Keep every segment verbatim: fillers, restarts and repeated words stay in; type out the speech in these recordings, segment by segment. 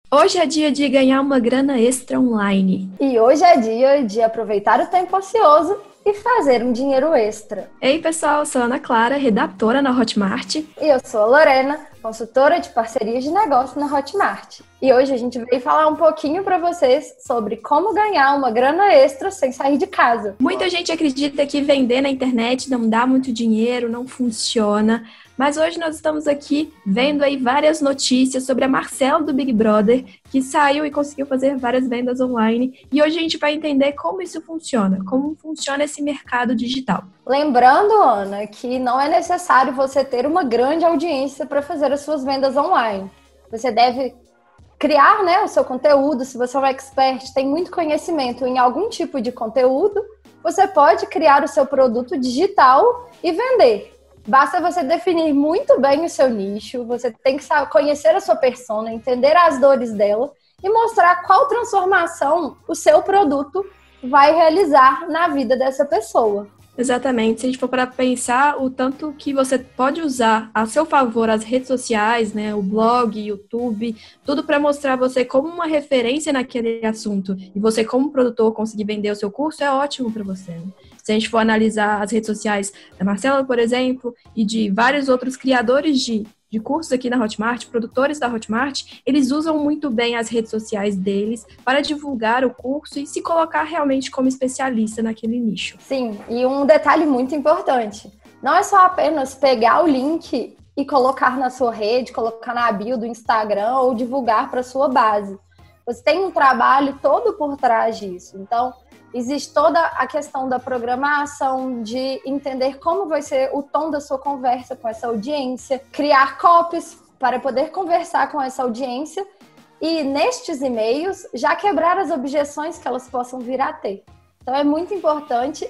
Hoje é dia de ganhar uma grana extra online. E hoje é dia de aproveitar o tempo ocioso e fazer um dinheiro extra. Ei, pessoal, eu sou a Ana Clara, redatora na Hotmart. E eu sou a Lorena, consultora de parcerias de negócio na Hotmart. E hoje a gente veio falar um pouquinho para vocês sobre como ganhar uma grana extra sem sair de casa. Muita gente acredita que vender na internet não dá muito dinheiro, não funciona. Mas hoje nós estamos aqui vendo aí várias notícias sobre a Marcela do Big Brother, que saiu e conseguiu fazer várias vendas online. E hoje a gente vai entender como isso funciona, como funciona esse mercado digital. Lembrando, Ana, que não é necessário você ter uma grande audiência para fazer as suas vendas online. Você deve criar, né, o seu conteúdo. Se você é um expert, tem muito conhecimento em algum tipo de conteúdo, você pode criar o seu produto digital e vender. Basta você definir muito bem o seu nicho, você tem que saber, conhecer a sua persona, entender as dores dela e mostrar qual transformação o seu produto vai realizar na vida dessa pessoa. Exatamente, se a gente for para pensar o tanto que você pode usar a seu favor as redes sociais, né, o blog, YouTube, tudo para mostrar você como uma referência naquele assunto e você como produtor conseguir vender o seu curso é ótimo para você, né? Se a gente for analisar as redes sociais da Marcela, por exemplo, e de vários outros criadores de, de cursos aqui na Hotmart, produtores da Hotmart, eles usam muito bem as redes sociais deles para divulgar o curso e se colocar realmente como especialista naquele nicho. Sim, e um detalhe muito importante, não é só apenas pegar o link e colocar na sua rede, colocar na bio do Instagram ou divulgar para a sua base. Você tem um trabalho todo por trás disso, então existe toda a questão da programação, de entender como vai ser o tom da sua conversa com essa audiência, criar copies para poder conversar com essa audiência e, nestes e-mails, já quebrar as objeções que elas possam vir a ter. Então, é muito importante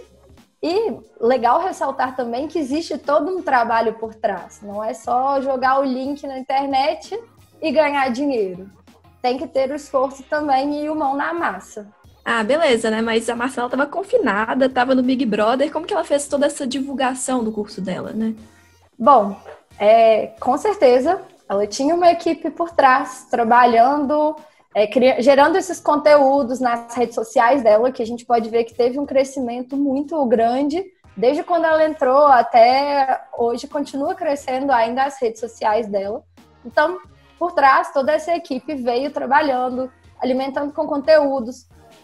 e legal ressaltar também que existe todo um trabalho por trás. Não é só jogar o link na internet e ganhar dinheiro. Tem que ter o esforço também e o mão na massa. Ah, beleza, né? Mas a Marcela estava confinada, estava no Big Brother. Como que ela fez toda essa divulgação do curso dela, né? Bom, é, com certeza, ela tinha uma equipe por trás, trabalhando, é, cri... gerando esses conteúdos nas redes sociais dela, que a gente pode ver que teve um crescimento muito grande. Desde quando ela entrou até hoje, continua crescendo ainda as redes sociais dela. Então, por trás, toda essa equipe veio trabalhando, alimentando com conteúdos,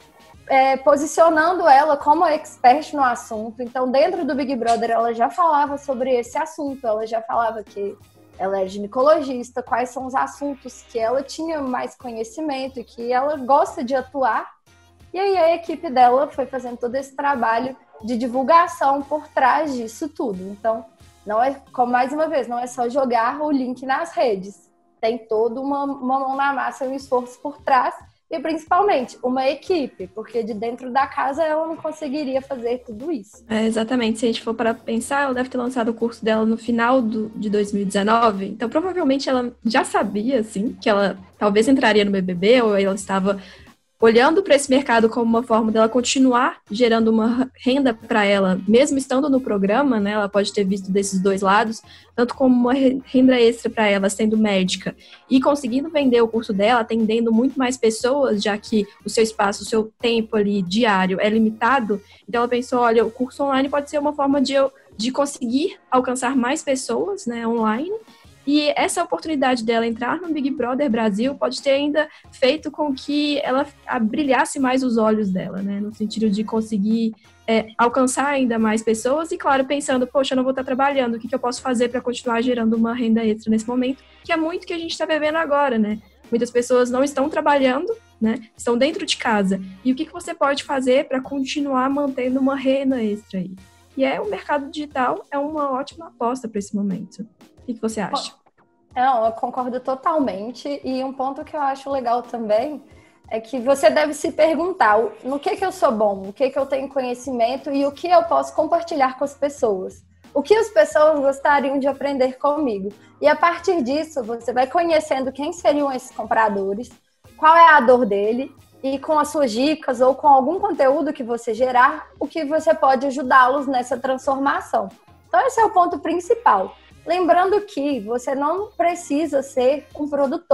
É, posicionando ela como expert no assunto. Então, dentro do Big Brother, ela já falava sobre esse assunto, ela já falava que ela é ginecologista, quais são os assuntos que ela tinha mais conhecimento e que ela gosta de atuar. E aí a equipe dela foi fazendo todo esse trabalho de divulgação por trás disso tudo. Então, não é, como mais uma vez, não é só jogar o link nas redes. Tem toda uma, uma mão na massa e um esforço por trás. E principalmente uma equipe, porque de dentro da casa ela não conseguiria fazer tudo isso. É, exatamente, se a gente for para pensar, ela deve ter lançado o curso dela no final do, de dois mil e dezenove, então provavelmente ela já sabia, assim, que ela talvez entraria no B B B, ou ela estava olhando para esse mercado como uma forma dela continuar gerando uma renda para ela, mesmo estando no programa, né? Ela pode ter visto desses dois lados, tanto como uma renda extra para ela, sendo médica, e conseguindo vender o curso dela, atendendo muito mais pessoas, já que o seu espaço, o seu tempo ali diário é limitado. Então ela pensou, olha, o curso online pode ser uma forma de eu de conseguir alcançar mais pessoas, né, online. E essa oportunidade dela entrar no Big Brother Brasil pode ter ainda feito com que ela brilhasse mais os olhos dela, né? No sentido de conseguir é, alcançar ainda mais pessoas e, claro, pensando, poxa, eu não vou estar trabalhando, o que, que eu posso fazer para continuar gerando uma renda extra nesse momento? Que é muito que a gente está vivendo agora, né? Muitas pessoas não estão trabalhando, né? Estão dentro de casa. E o que, que você pode fazer para continuar mantendo uma renda extra aí? E é o mercado digital é uma ótima aposta para esse momento. O que, que você acha? Não, eu concordo totalmente. E um ponto que eu acho legal também é que você deve se perguntar no que, que eu sou bom, o que, que eu tenho conhecimento e o que eu posso compartilhar com as pessoas. O que as pessoas gostariam de aprender comigo. E a partir disso, você vai conhecendo quem seriam esses compradores, qual é a dor dele, e com as suas dicas ou com algum conteúdo que você gerar, o que você pode ajudá-los nessa transformação. Então, esse é o ponto principal. Lembrando que você não precisa ser um produtor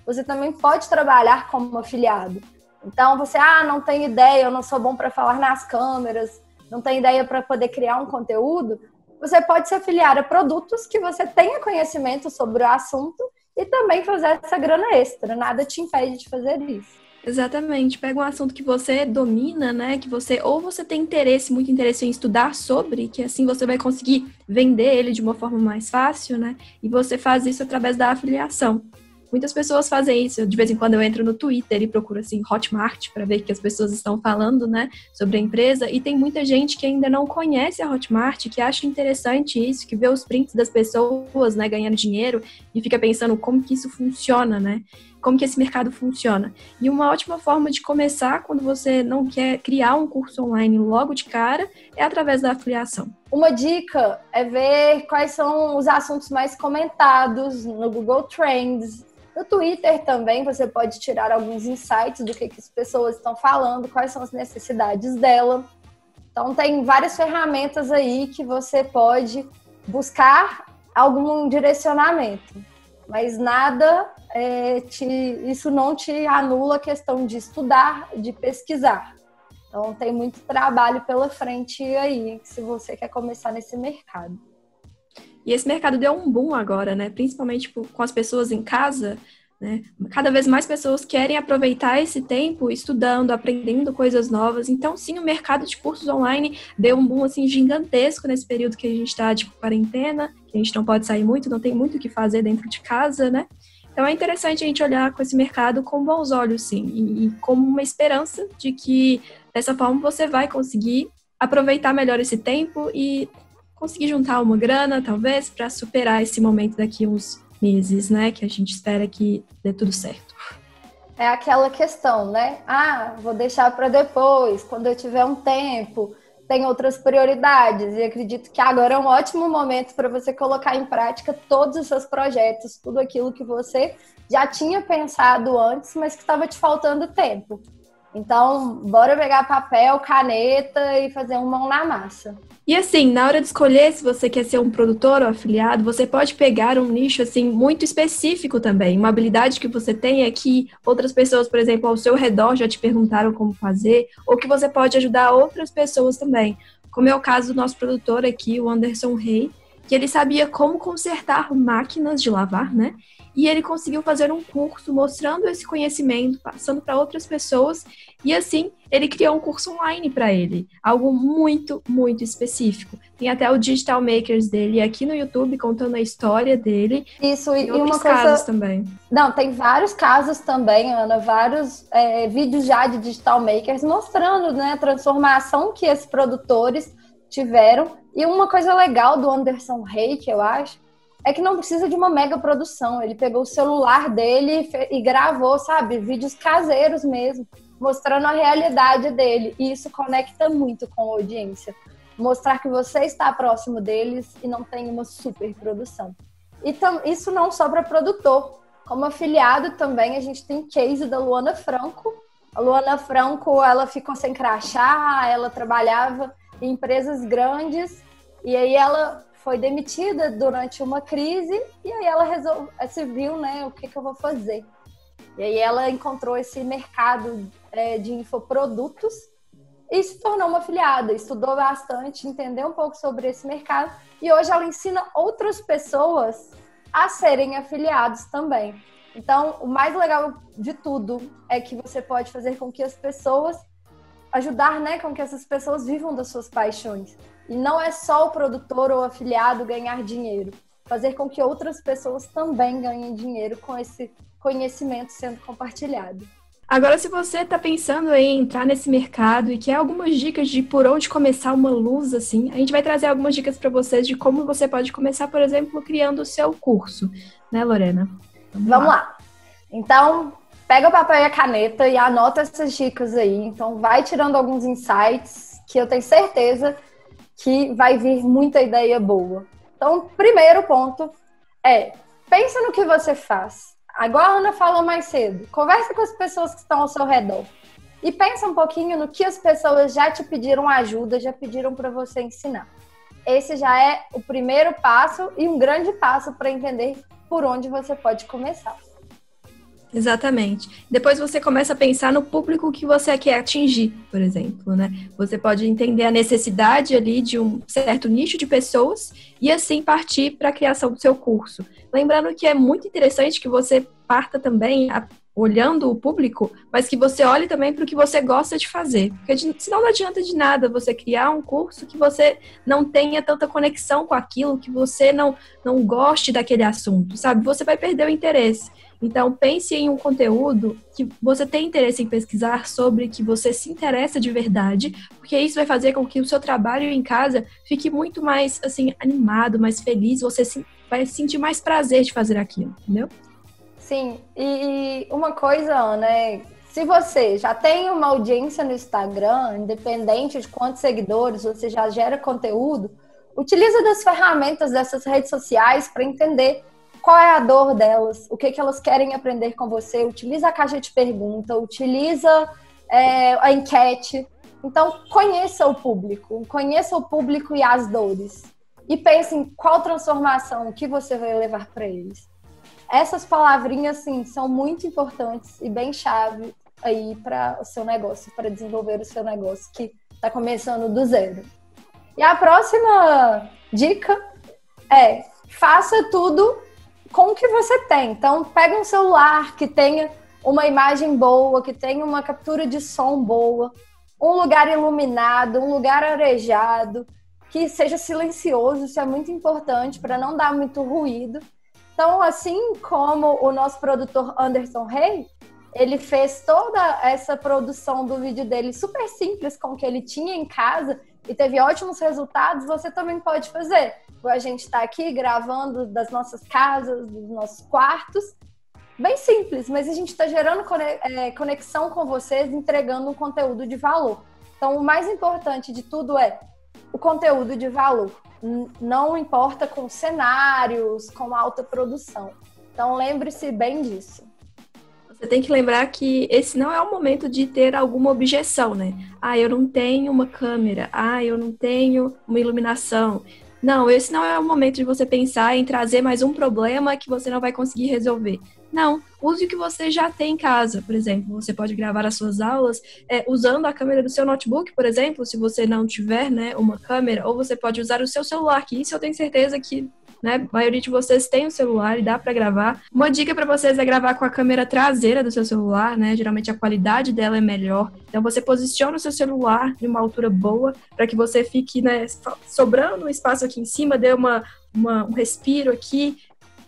você também pode trabalhar como afiliado. Então, você, ah, não tem ideia, eu não sou bom para falar nas câmeras, não tem ideia para poder criar um conteúdo, você pode se afiliar a produtos que você tenha conhecimento sobre o assunto e também fazer essa grana extra. Nada te impede de fazer isso. Exatamente. Pega um assunto que você domina, né? Que você, ou você tem interesse, muito interesse em estudar sobre, que assim você vai conseguir vender ele de uma forma mais fácil, né? E você faz isso através da afiliação. Muitas pessoas fazem isso. De vez em quando eu entro no Twitter e procuro assim Hotmart para ver o que as pessoas estão falando, né, sobre a empresa. E tem muita gente que ainda não conhece a Hotmart, que acha interessante isso, que vê os prints das pessoas, né, ganhando dinheiro e fica pensando como que isso funciona, né? Como que esse mercado funciona. E uma ótima forma de começar quando você não quer criar um curso online logo de cara é através da afiliação. Uma dica é ver quais são os assuntos mais comentados no Google Trends. No Twitter também você pode tirar alguns insights do que, que as pessoas estão falando, quais são as necessidades dela. Então tem várias ferramentas aí que você pode buscar algum direcionamento. Mas nada, é, te, isso não te anula a questão de estudar, de pesquisar. Então tem muito trabalho pela frente aí, se você quer começar nesse mercado. E esse mercado deu um boom agora, né? Principalmente com as pessoas em casa, né? Cada vez mais pessoas querem aproveitar esse tempo estudando, aprendendo coisas novas. Então, sim, o mercado de cursos online deu um boom assim, gigantesco nesse período que a gente está de quarentena, que a gente não pode sair muito, não tem muito o que fazer dentro de casa, né? Então, é interessante a gente olhar com esse mercado com bons olhos, sim, e, e como uma esperança de que, dessa forma, você vai conseguir aproveitar melhor esse tempo e conseguir juntar uma grana, talvez, para superar esse momento daqui a uns meses, né? Que a gente espera que dê tudo certo. É aquela questão, né? Ah, vou deixar para depois, quando eu tiver um tempo, tem outras prioridades. E acredito que agora é um ótimo momento para você colocar em prática todos os seus projetos, tudo aquilo que você já tinha pensado antes, mas que estava te faltando tempo. Então, bora pegar papel, caneta e fazer um mão na massa. E assim, na hora de escolher se você quer ser um produtor ou afiliado, você pode pegar um nicho assim muito específico também. Uma habilidade que você tem é que outras pessoas, por exemplo, ao seu redor já te perguntaram como fazer, ou que você pode ajudar outras pessoas também. Como é o caso do nosso produtor aqui, o Anderson Rey, que ele sabia como consertar máquinas de lavar, né? E ele conseguiu fazer um curso mostrando esse conhecimento, passando para outras pessoas. E assim, ele criou um curso online para ele. Algo muito, muito específico. Tem até o Digital Makers dele aqui no YouTube, contando a história dele. Isso, e, e outros uma coisa... casos também. Não, tem vários casos também, Ana. Vários é, vídeos já de Digital Makers mostrando, né, a transformação que esses produtores tiveram. E uma coisa legal do Anderson Rey, que eu acho, é que não precisa de uma mega produção. Ele pegou o celular dele e gravou, sabe, vídeos caseiros mesmo, mostrando a realidade dele. E isso conecta muito com a audiência. Mostrar que você está próximo deles e não tem uma super produção. E tam, isso não só para produtor. Como afiliado também, a gente tem case da Luana Franco. A Luana Franco, ela ficou sem crachá, ela trabalhava em empresas grandes e aí ela foi demitida durante uma crise e aí ela resolveu, se viu, né, o que, que eu vou fazer. E aí ela encontrou esse mercado é, de infoprodutos e se tornou uma afiliada, estudou bastante, entendeu um pouco sobre esse mercado e hoje ela ensina outras pessoas a serem afiliados também. Então, o mais legal de tudo é que você pode fazer com que as pessoas, ajudar, né, com que essas pessoas vivam das suas paixões. E não é só o produtor ou afiliado ganhar dinheiro, fazer com que outras pessoas também ganhem dinheiro com esse conhecimento sendo compartilhado. Agora, se você está pensando em entrar nesse mercado e quer algumas dicas de por onde começar uma luz, assim, a gente vai trazer algumas dicas para vocês de como você pode começar, por exemplo, criando o seu curso. Né, Lorena? Vamos, Vamos lá. lá. Então, pega o papel e a caneta e anota essas dicas aí. Então, vai tirando alguns insights que eu tenho certeza que vai vir muita ideia boa. Então, primeiro ponto é, pensa no que você faz. Agora a Ana falou mais cedo. Conversa com as pessoas que estão ao seu redor. E pensa um pouquinho no que as pessoas já te pediram ajuda, já pediram para você ensinar. Esse já é o primeiro passo e um grande passo para entender por onde você pode começar. Exatamente. Depois você começa a pensar no público que você quer atingir, por exemplo, né? Você pode entender a necessidade ali de um certo nicho de pessoas e assim partir para a criação do seu curso. Lembrando que é muito interessante que você parta também a, olhando o público, mas que você olhe também para o que você gosta de fazer. Porque de, senão não adianta de nada você criar um curso que você não tenha tanta conexão com aquilo, que você não, não goste daquele assunto, sabe? Você vai perder o interesse. Então, pense em um conteúdo que você tem interesse em pesquisar sobre, que você se interessa de verdade, porque isso vai fazer com que o seu trabalho em casa fique muito mais, assim, animado, mais feliz, você se, vai sentir mais prazer de fazer aquilo, entendeu? Sim, e uma coisa, Ana, é, se você já tem uma audiência no Instagram, independente de quantos seguidores, você já gera conteúdo, utiliza das ferramentas dessas redes sociais para entender qual é a dor delas, o que, que elas querem aprender com você, utiliza a caixa de pergunta, utiliza é, a enquete. Então, conheça o público, conheça o público e as dores. E pense em qual transformação que você vai levar para eles. Essas palavrinhas, sim, são muito importantes e bem chave aí para o seu negócio, para desenvolver o seu negócio que está começando do zero. E a próxima dica é: faça tudo com o que você tem. Então, pega um celular que tenha uma imagem boa, que tenha uma captura de som boa, um lugar iluminado, um lugar arejado, que seja silencioso, isso é muito importante para não dar muito ruído. Então, assim como o nosso produtor Anderson Rey, ele fez toda essa produção do vídeo dele super simples com o que ele tinha em casa e teve ótimos resultados, você também pode fazer. A gente está aqui gravando das nossas casas, dos nossos quartos, bem simples, mas a gente está gerando conexão com vocês, entregando um conteúdo de valor. Então, o mais importante de tudo é o conteúdo de valor. Não importa com cenários, com alta produção. Então, lembre-se bem disso. Você tem que lembrar que esse não é o momento de ter alguma objeção, né? Ah, eu não tenho uma câmera. Ah, eu não tenho uma iluminação. Não, esse não é o momento de você pensar em trazer mais um problema que você não vai conseguir resolver. Não, use o que você já tem em casa. Por exemplo, você pode gravar as suas aulas é, usando a câmera do seu notebook, por exemplo, se você não tiver, né, uma câmera, ou você pode usar o seu celular, que isso eu tenho certeza que, né, a maioria de vocês tem um celular e dá para gravar. Uma dica para vocês é gravar com a câmera traseira do seu celular, né? Geralmente a qualidade dela é melhor. Então você posiciona o seu celular em uma altura boa para que você fique, né, sobrando um espaço aqui em cima, dê uma, uma, um respiro aqui.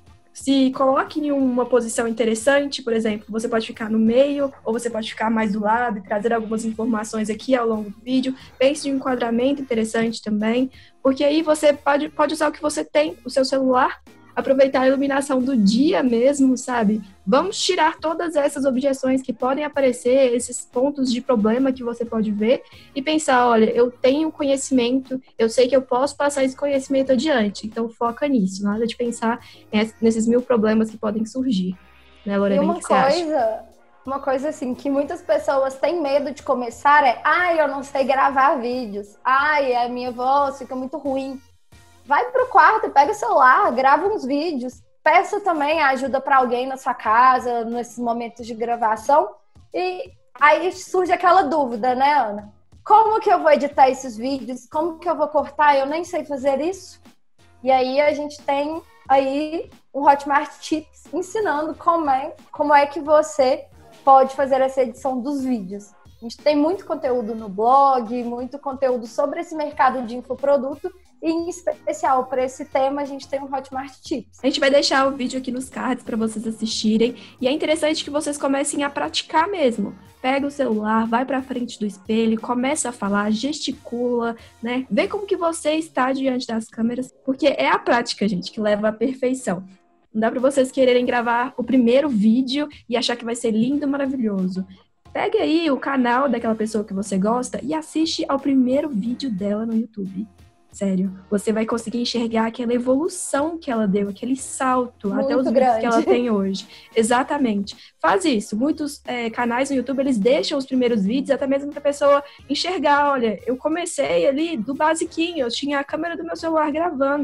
Se coloque em uma posição interessante, por exemplo, você pode ficar no meio ou você pode ficar mais do lado e trazer algumas informações aqui ao longo do vídeo. Pense em um enquadramento interessante também, porque aí você pode, pode usar o que você tem, o seu celular, aproveitar a iluminação do dia mesmo, sabe? Vamos tirar todas essas objeções que podem aparecer, esses pontos de problema que você pode ver e pensar, olha, eu tenho conhecimento, eu sei que eu posso passar esse conhecimento adiante, então foca nisso, nada de pensar nesses mil problemas que podem surgir. Né, Lorena? E uma o que você acha? coisa, uma coisa assim, que muitas pessoas têm medo de começar é, ai, eu não sei gravar vídeos, ai, a minha voz fica muito ruim. Vai pro quarto, pega o celular, grava uns vídeos, peça também ajuda para alguém na sua casa, nesses momentos de gravação. E aí surge aquela dúvida, né, Ana? Como que eu vou editar esses vídeos? Como que eu vou cortar? Eu nem sei fazer isso. E aí a gente tem aí um Hotmart Tips ensinando como é, como é que você pode fazer essa edição dos vídeos. A gente tem muito conteúdo no blog, muito conteúdo sobre esse mercado de infoproduto. E, em especial, para esse tema, a gente tem um Hotmart Tips. A gente vai deixar o vídeo aqui nos cards para vocês assistirem. E é interessante que vocês comecem a praticar mesmo. Pega o celular, vai para frente do espelho, começa a falar, gesticula, né? Vê como que você está diante das câmeras. Porque é a prática, gente, que leva à perfeição. Não dá para vocês quererem gravar o primeiro vídeo e achar que vai ser lindo, maravilhoso. Pegue aí o canal daquela pessoa que você gosta e assiste ao primeiro vídeo dela no YouTube. Sério, você vai conseguir enxergar aquela evolução que ela deu, aquele salto, muito até os grande. vídeos que ela tem hoje. Exatamente. Faz isso. Muitos é, canais no YouTube, eles deixam os primeiros vídeos, até mesmo para a pessoa enxergar, olha, eu comecei ali do basiquinho, eu tinha a câmera do meu celular gravando.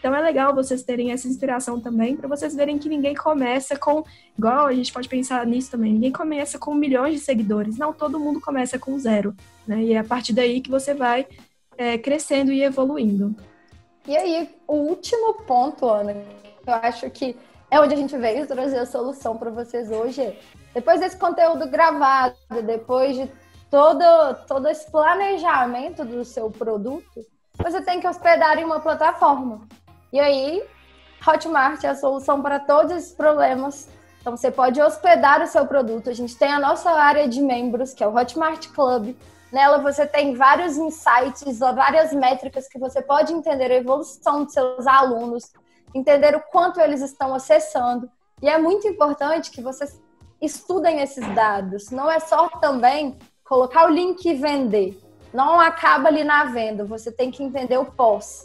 Então é legal vocês terem essa inspiração também, para vocês verem que ninguém começa com, igual a gente pode pensar nisso também, ninguém começa com milhões de seguidores. Não, todo mundo começa com zero, né? E é a partir daí que você vai é, crescendo e evoluindo. E aí, o último ponto, Ana, que eu acho que é onde a gente veio trazer a solução para vocês hoje, é, depois desse conteúdo gravado, depois de todo, todo esse planejamento do seu produto, você tem que hospedar em uma plataforma. E aí, Hotmart é a solução para todos esses problemas. Então, você pode hospedar o seu produto. A gente tem a nossa área de membros, que é o Hotmart Club. Nela, você tem vários insights, várias métricas que você pode entender a evolução dos seus alunos, entender o quanto eles estão acessando. E é muito importante que vocês estudem esses dados. Não é só também colocar o link e vender. Não acaba ali na venda. Você tem que entender o pós.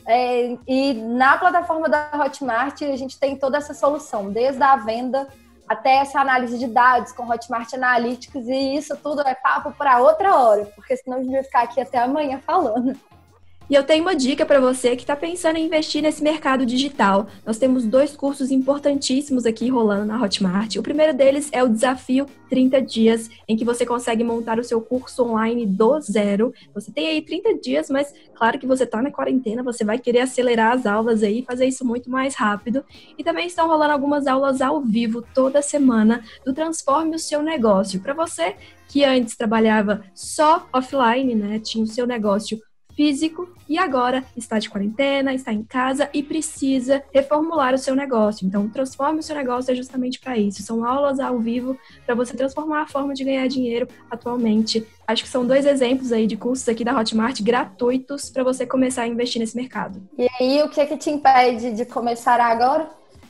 É, e na plataforma da Hotmart, a gente tem toda essa solução, desde a venda até essa análise de dados com Hotmart Analytics, e isso tudo é papo para outra hora, porque senão a gente vai ficar aqui até amanhã falando. E eu tenho uma dica para você que está pensando em investir nesse mercado digital. Nós temos dois cursos importantíssimos aqui rolando na Hotmart. O primeiro deles é o Desafio trinta Dias, em que você consegue montar o seu curso online do zero. Você tem aí trinta dias, mas claro que você está na quarentena, você vai querer acelerar as aulas aí, fazer isso muito mais rápido. E também estão rolando algumas aulas ao vivo toda semana do Transforme o Seu Negócio. Para você que antes trabalhava só offline, né, tinha o seu negócio físico e agora está de quarentena, está em casa e precisa reformular o seu negócio. Então, Transforme o Seu Negócio é justamente para isso. São aulas ao vivo para você transformar a forma de ganhar dinheiro atualmente. Acho que são dois exemplos aí de cursos aqui da Hotmart gratuitos para você começar a investir nesse mercado. E aí, o que é que te impede de começar agora?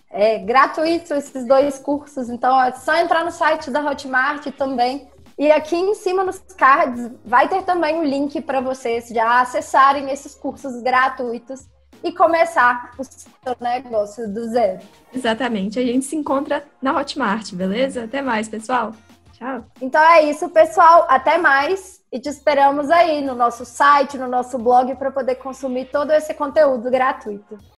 É gratuito esses dois cursos, então é só entrar no site da Hotmart também. E aqui em cima nos cards vai ter também um link para vocês já acessarem esses cursos gratuitos e começar o seu negócio do zero. Exatamente. A gente se encontra na Hotmart, beleza? Até mais, pessoal. Tchau. Então é isso, pessoal. Até mais. E te esperamos aí no nosso site, no nosso blog, para poder consumir todo esse conteúdo gratuito.